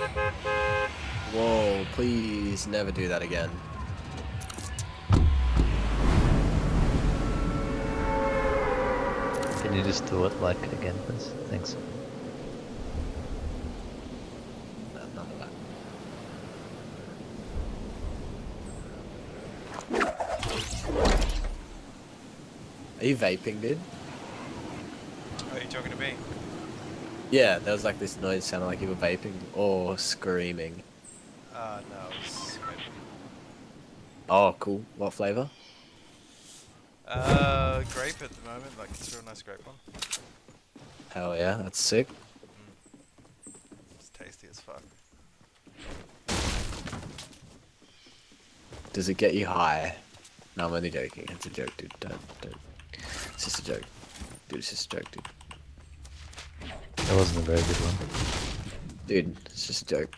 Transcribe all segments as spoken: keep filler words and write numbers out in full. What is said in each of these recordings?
Whoa, please never do that again. Can you just do it like again, please? Thanks. No, none of that. Are you vaping, dude? Are you talking to me? Yeah, there was like this noise sounded like you were vaping or screaming. Uh, no, it's maybe. Oh, cool. What flavor? Uh, grape at the moment, like it's a real nice grape one. Hell yeah, that's sick. Mm. It's tasty as fuck. Does it get you high? No, I'm only joking. It's a joke, dude. Don't, don't. It's just a joke. Dude, it's just a joke, dude. That wasn't a very good one. Dude, it's just a joke.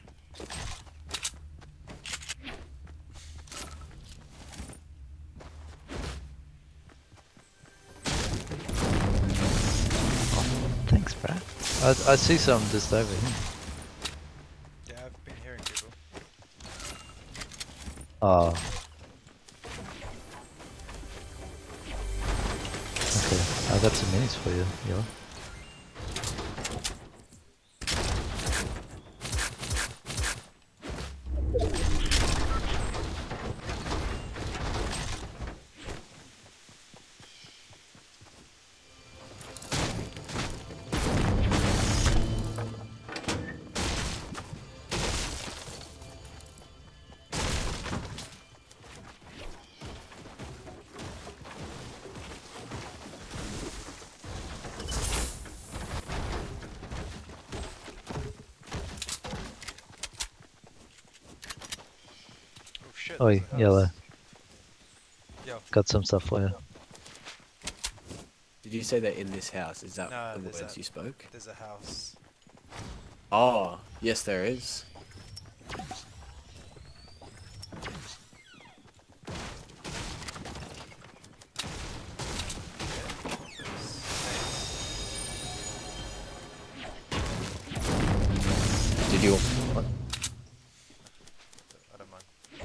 Thanks, Brad. I, I see some just over here. Yeah, I've been hearing people. Oh. Okay, I got some minis for you, Yellow. Oh shit. Oi, there's a house. Yellow. Yo. Got some stuff for you. Did you say that in this house? Is that No, the there's words a- you spoke? There's a house. Oh, yes there is. Did you... What? I don't mind.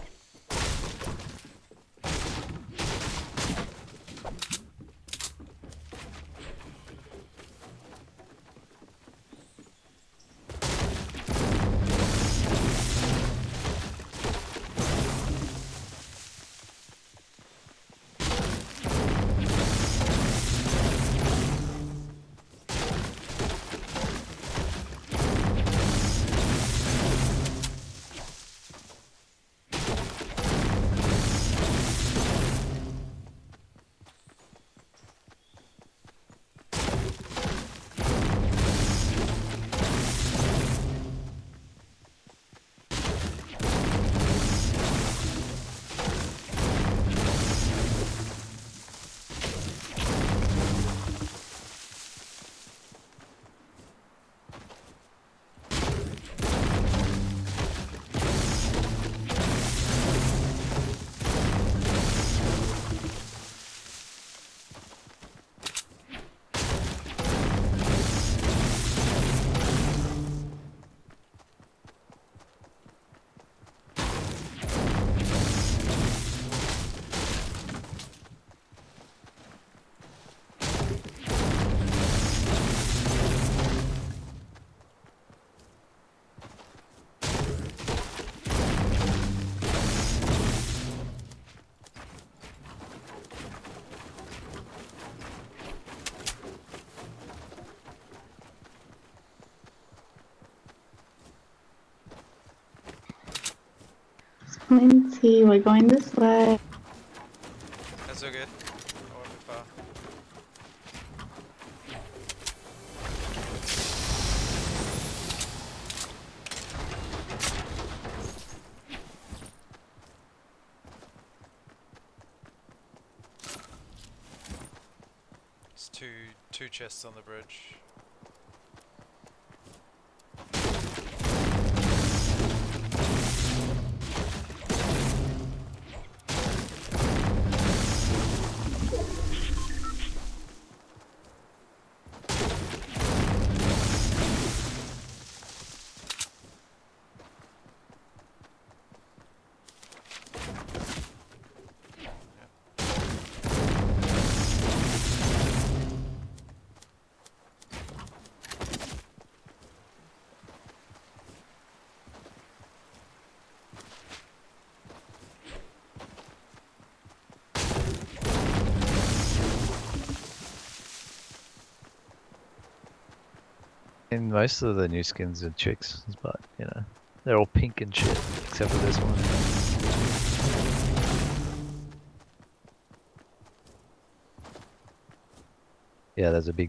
Lindsay, we're going this way. That's so good. I won't be far. It's two two chests on the bridge. mean, most of the new skins are chicks, but you know, they're all pink and shit, except for this one. Yeah, there's a big.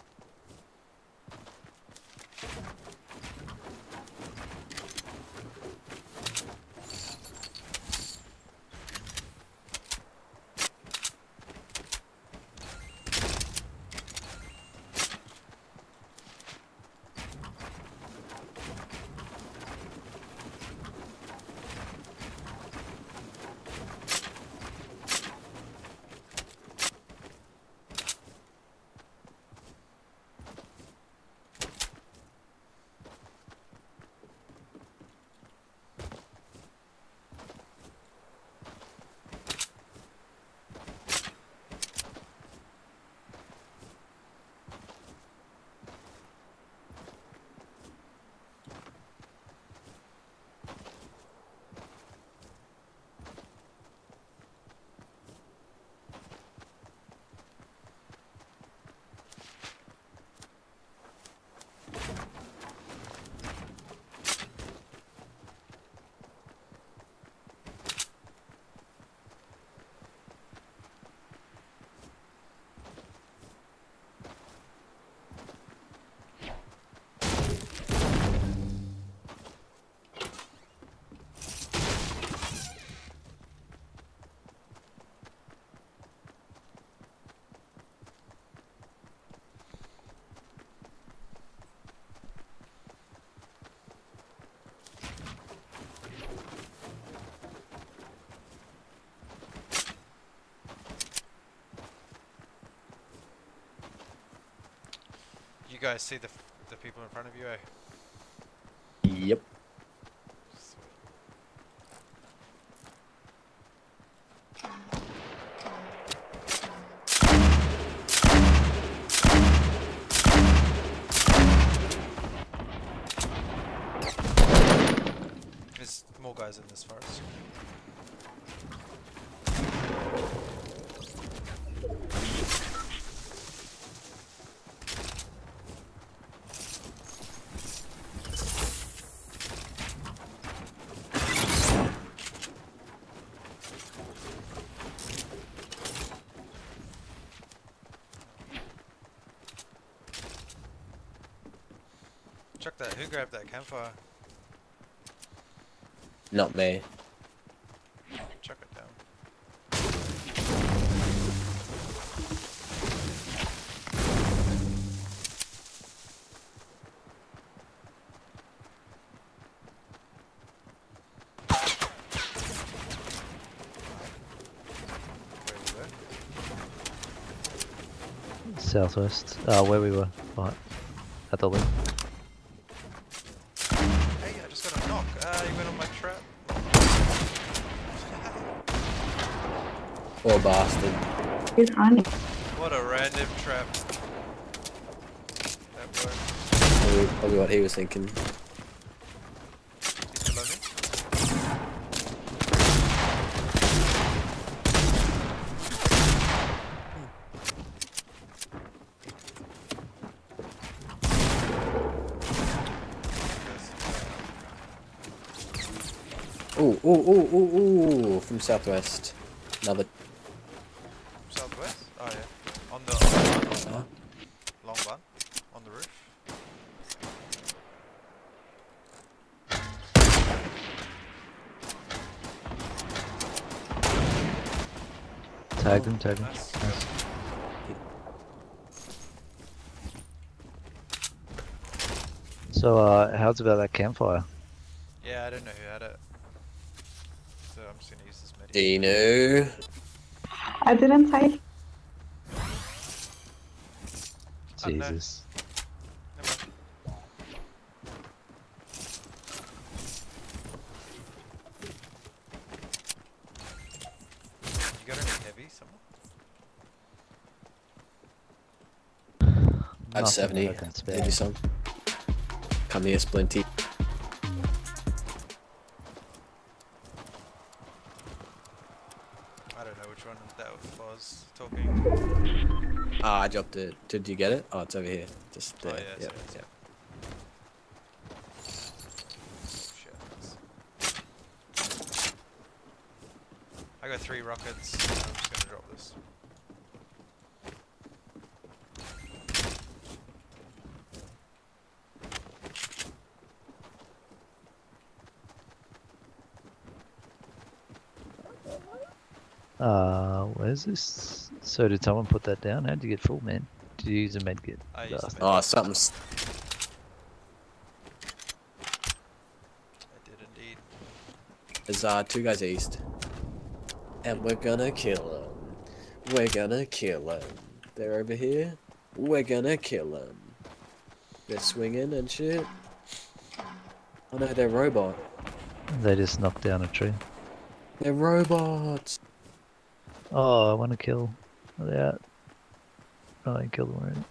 You guys see the f the people in front of you, eh? Yep. Sweet. There's more guys in this forest. Chuck that. Who grabbed that campfire? Not me. Chuck it down. Where we were? Southwest, uh, where we were, right, at the lip. Hey, I just got a knock. Ah, you went on my trap. Poor bastard. He's running. What a random trap. That worked. Probably, probably what he was thinking. He's below me. Ooh, ooh, ooh, ooh, ooh, from southwest. Another. Southwest? Oh yeah. On the, on the Huh? long one. On the roof. Tagged him, tagged him. Nice. Nice. So, uh, how's about that campfire? Yeah, I don't know who had it. So I'm just gonna use this medi. Dino. I didn't say. Oh, no. Jesus. Never mind. You got any heavy somewhere? I have Nothing seventy. that I can spare. Maybe some. Come here, Splinty. I don't know which one that was talking. Ah, I dropped it. Did you get it? Oh, it's over here. Just Oh, there. yeah, Yep, so it's- yep. got three rockets. I'm just gonna drop this. Uh, where's this? So did someone put that down? How'd you get full, man? Did you use a medkit? I used Bastard. the Oh, something's. I did indeed. There's uh, two guys east. And we're gonna kill them. We're gonna kill them. They're over here. We're gonna kill them. They're swinging and shit. Oh no, they're robot. They just knocked down a tree. They're robots. Oh, I want to kill. Are they out? Oh, I killed them already.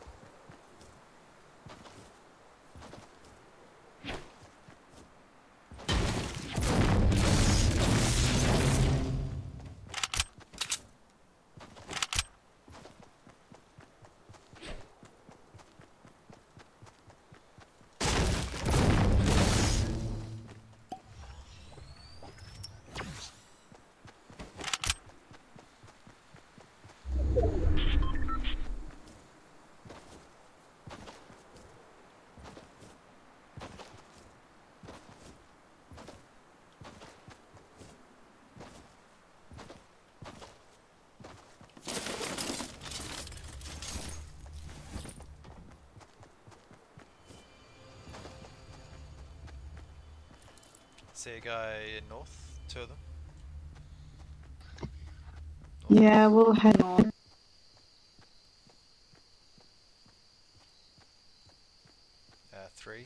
See a guy in north, two of them. Yeah, we'll head on. Uh, three.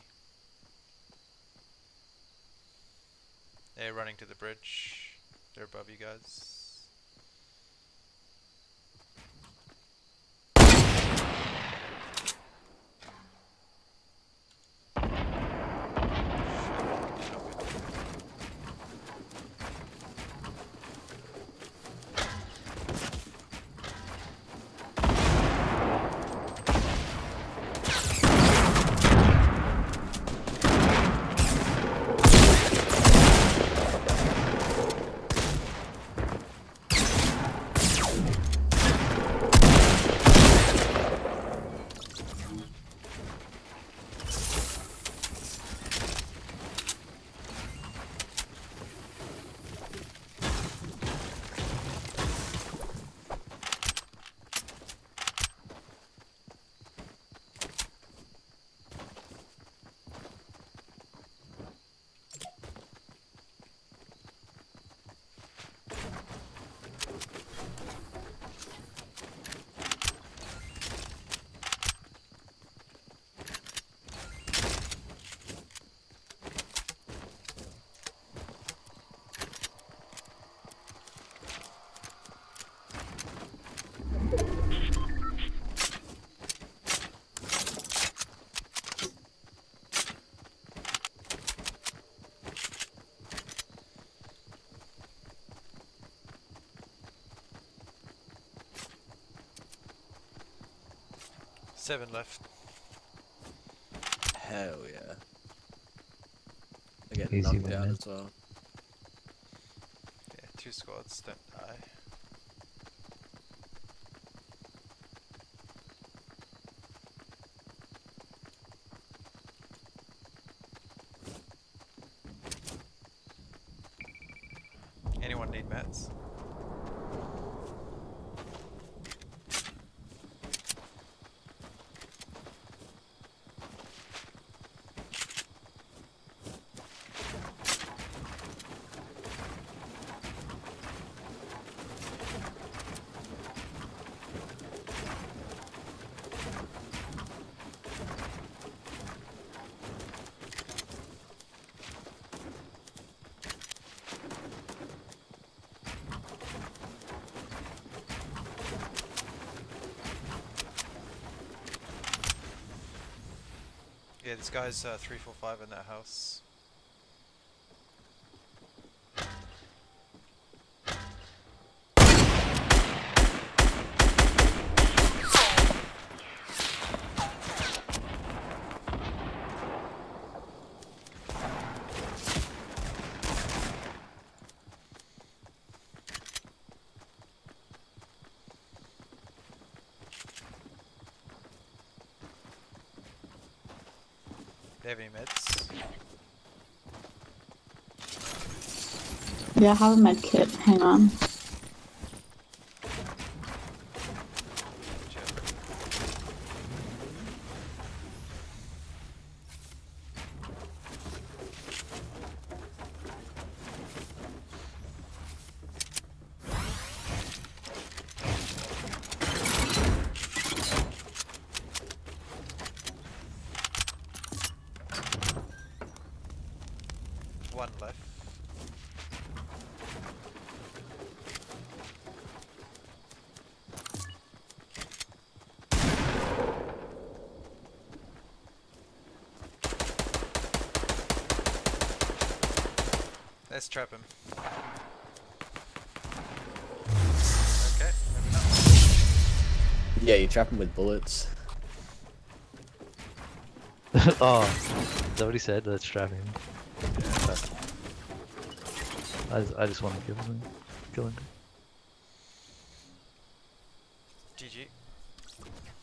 They're running to the bridge. They're above you guys. Seven left. Hell yeah. I get Easy knocked one, out man. as well. Yeah, two squads, don't die. Anyone need mats? Yeah, this guy's uh, three four five in that house. They have any meds? Yeah, I have a med kit. Hang on. Chill. One left. Let's trap him. Okay, moving up. Yeah, you trap him with bullets. Oh, is that what he said? Let's trap him. Yeah. I just, I just want to kill him. Kill him. G G.